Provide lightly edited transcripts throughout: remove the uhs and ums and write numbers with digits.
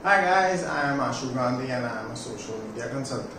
Hi guys, I am Ashu Gandhi and I am a social media consultant.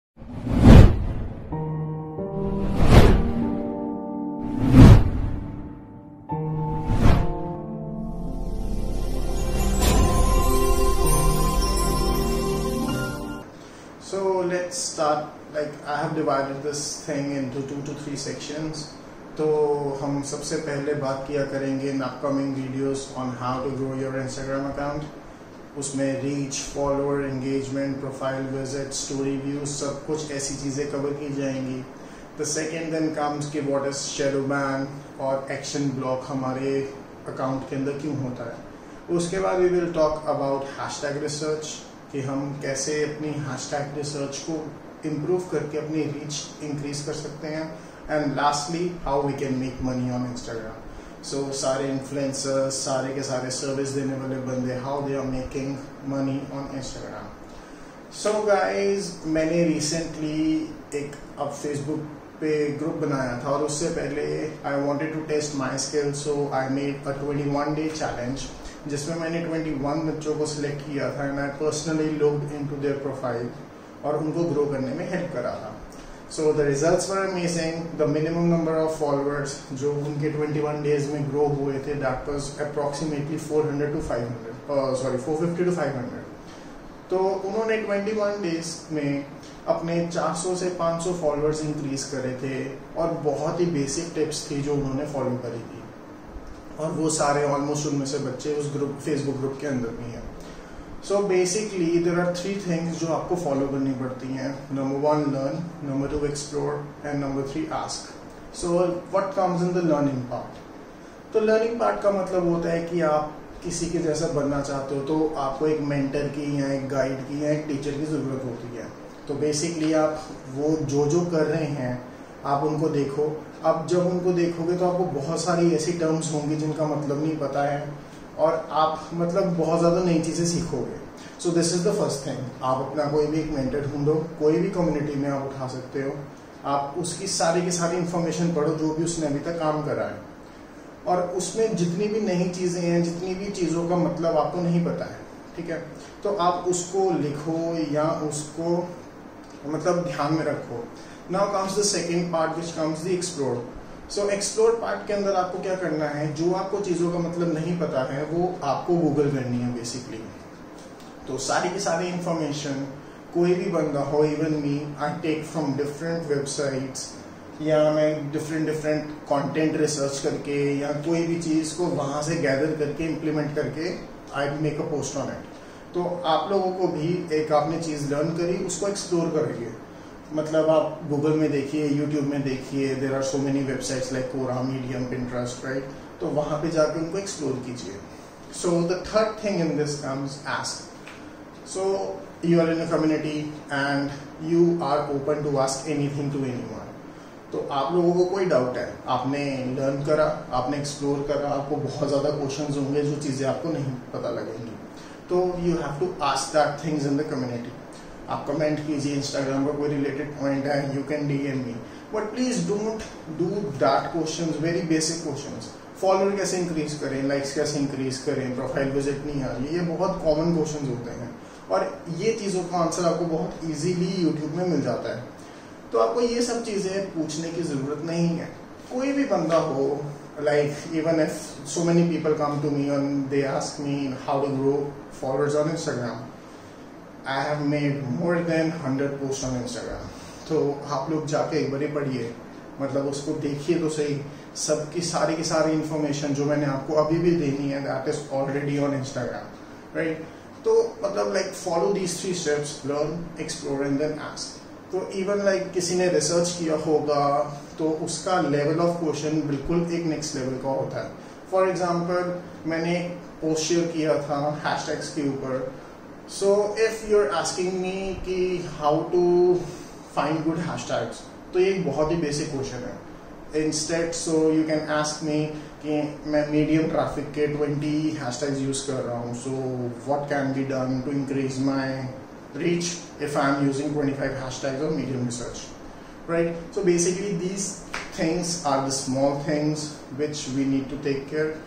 So let's start. I have divided this thing into 2 to 3 sections. तो हम सबसे पहले बात किया करेंगे in upcoming videos on how to grow your Instagram account. उसमें reach, follower, engagement, profile visit, story views, सब कुछ ऐसी चीज़ें कवर की जाएंगी. द सेकेंड देन कम्स कि व्हाट इज शैडो बैन और एक्शन ब्लॉक हमारे अकाउंट के अंदर क्यों होता है. उसके बाद we will talk about hashtag research कि हम कैसे अपनी हैशटैग रिसर्च को इम्प्रूव करके अपनी रीच इंक्रीज कर सकते हैं. And lastly how we can make money on Instagram. So सारे इन्फ्लुएंसर्स, सारे के सारे सर्विस देने वाले बंदे, how they are making money on Instagram. So guys, मैंने रिसेंटली एक अब फेसबुक पे ग्रुप बनाया था और उससे पहले I wanted to test my skill. So I made a 21 day challenge जिसमें मैंने 21 बच्चों को सिलेक्ट किया था and I personally looked into their profile और उनको ग्रो करने में हेल्प करा था. So the results were amazing. The minimum number of followers जो उनके 21 days में grow हुए थे, that was approximately 400 to 500. 450 to 500. तो उन्होंने 21 days में अपने 400 से 500 followers increase करे थे और बहुत ही basic tips थी जो उन्होंने follow करी थी. और वो सारे almost उनमें से बच्चे उस ग्रुप, Facebook ग्रुप के अंदर भी हैं. So basically there are 3 things जो आपको फॉलो करनी पड़ती हैं. Number 1 learn, number 2 explore and number 3 ask. So what comes in the learning part? तो learning part का मतलब होता है कि आप किसी के जैसा बनना चाहते हो तो आपको एक मेंटर की या एक गाइड की या एक टीचर की ज़रूरत होती है. तो बेसिकली आप वो जो कर रहे हैं आप उनको देखो. अब जब उनको देखोगे तो आपको बहुत सारी ऐसी टर्म्स होंगी जिनका मतलब नहीं पता है और आप मतलब बहुत ज़्यादा नई चीज़ें सीखोगे. So this is the first thing. आप अपना कोई भी एक मेंटर ढूंढो, कोई भी कम्युनिटी में आप उठा सकते हो. आप उसकी सारी की सारी इन्फॉर्मेशन पढ़ो जो भी उसने अभी तक काम करा है और उसमें जितनी भी नई चीज़ें हैं, जितनी भी चीज़ों का मतलब आपको नहीं पता है, ठीक है, तो आप उसको लिखो या उसको मतलब ध्यान में रखो. Now comes the second part which comes the explore. So explore part के अंदर आपको क्या करना है, जो आपको चीज़ों का मतलब नहीं पता है वो आपको गूगल करनी है बेसिकली. तो सारी की सारी इंफॉर्मेशन कोई भी बंदा हो, even me, I take from different websites या मैं डिफरेंट कंटेंट रिसर्च करके या कोई भी चीज़ को वहाँ से गैदर करके इम्प्लीमेंट करके I make a post on it. तो आप लोगों को भी एक आपने चीज़ लर्न करी उसको एक्सप्लोर करिए. मतलब आप गूगल में देखिए, यूट्यूब में देखिए, there are so many websites like Quora, Medium, Pinterest, right. तो वहाँ पे जाके उनको एक्सप्लोर कीजिए. So the third thing in this comes ask. So you are in a community and you are open to ask anything to anyone. तो आप लोगों को कोई डाउट है, आपने लर्न करा, आपने एक्सप्लोर करा, आपको बहुत ज़्यादा क्वेश्चंस होंगे जो चीज़ें आपको नहीं पता लगेंगी. तो you have to ask that things in the community. आप कमेंट कीजिए, इंस्टाग्राम का कोई रिलेटेड पॉइंट है, you can DM me, but please don't do that questions, very basic questions. Follower कैसे इंक्रीज करें, लाइक्स कैसे इंक्रीज करें, प्रोफाइल विजिट नहीं आ रही, ये बहुत कॉमन क्वेश्चंस होते हैं और ये चीज़ों का आंसर आपको बहुत इजीली यूट्यूब में मिल जाता है. तो आपको ये सब चीज़ें पूछने की ज़रूरत नहीं है. कोई भी बंदा हो, like even if so many people come to me and they ask me how to grow followers on Instagram. I have made more than 100 posts on Instagram. तो आप लोग जाके एक बार पढ़िए, मतलब उसको देखिए तो सही. सबकी सारी की सारी इन्फॉर्मेशन जो मैंने आपको अभी भी देनी है that is already on Instagram, right. तो मतलब like follow these 3 steps, learn, explore and then ask. तो इवन लाइक किसी ने रिसर्च किया होगा तो उसका लेवल ऑफ क्वेश्चन बिल्कुल एक नेक्स्ट लेवल का होता है. फॉर एग्जाम्पल मैंने पोस्ट शेयर किया था हैशटैग्स के ऊपर. So if you're asking me कि how to find good hashtags, तो ये एक बहुत ही बेसिक क्वेश्चन है. Instead so you can ask me कि मैं मीडियम ट्रैफिक के 20 हैशटैग्स यूज़ कर रहा हूँ. So what can be done to increase my reach if I'm using 25 hashtags of medium research, right? So basically these things are the small things which we need to take care.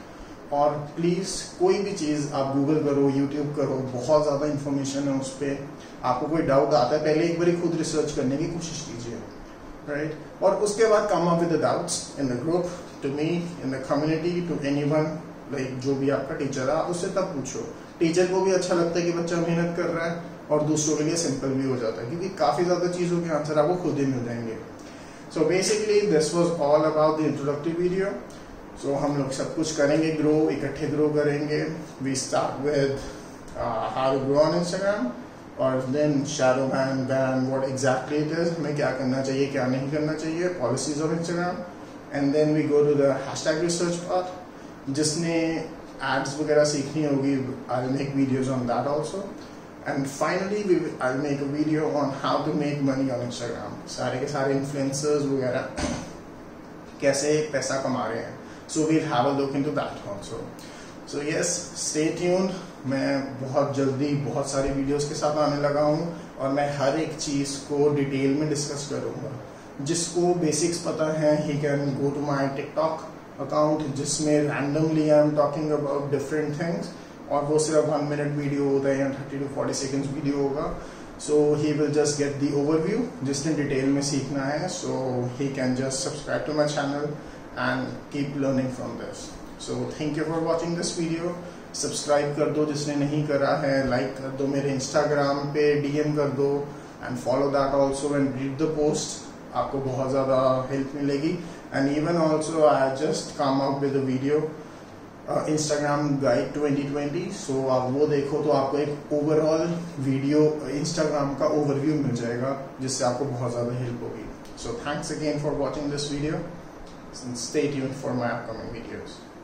और please कोई भी चीज़ आप Google करो, YouTube करो, बहुत ज़्यादा information है उस पर। आपको कोई डाउट आता है, पहले एक बार खुद रिसर्च करने की कोशिश कीजिए, राइट? और उसके बाद come up with the doubts in the group, to me, in the community, to anyone, like जो भी आपका टीचर है उससे तब पूछो। टीचर को भी अच्छा लगता है कि बच्चा मेहनत कर रहा है, और दूसरों के लिए सिंपल भी हो जाता है, क्योंकि काफ़ी ज़्यादा चीज़ों के आंसर आपको खुद ही मिल जाएंगे। So basically this was all about the introductory video. So हम लोग सब कुछ करेंगे, ग्रो, इकट्ठे ग्रो करेंगे। We start with how to grow on Instagram, और then shadow ban, what exactly it is, हमें क्या करना चाहिए, क्या नहीं करना चाहिए, policies of Instagram, and then we go to the hashtag research part. जिसने एड्स वगैरह सीखनी होगी, I will make videos on that also, and finally I will make a video on how to make money on Instagram. सारे के सारे influencers वगैरह कैसे पैसा कमा रहे हैं, so we'll have a look into that also. So yes, stay tuned. मैं बहुत जल्दी बहुत सारी वीडियोस के साथ आने लगा हूँ, और मैं हर एक चीज़ को डिटेल में डिस्कस करूँगा। जिसको बेसिक्स पता है, he can go to my TikTok account, जिसमें randomly I am talking about different things, और वो सिर्फ 1 मिनट वीडियो होता है या 30 to 40 सेकेंड्स वीडियो होगा। So he will just get the overview, जिसने डिटेल में सीखना है, so he can just subscribe to my channel and keep learning from this. So thank you for watching this video. Subscribe कर दो जिसने नहीं करा है, लाइक कर दो, मेरे इंस्टाग्राम पे DM कर दो, and follow that also and read the post. आपको बहुत ज़्यादा हेल्प मिलेगी। And even also I just come out with a video Instagram guide 2020। So आप वो देखो तो आपको एक ओवरऑल वीडियो इंस्टाग्राम का ओवरव्यू मिल जाएगा, जिससे आपको बहुत ज़्यादा हेल्प होगी। So thanks again for watching this video, and stay tuned for my upcoming videos.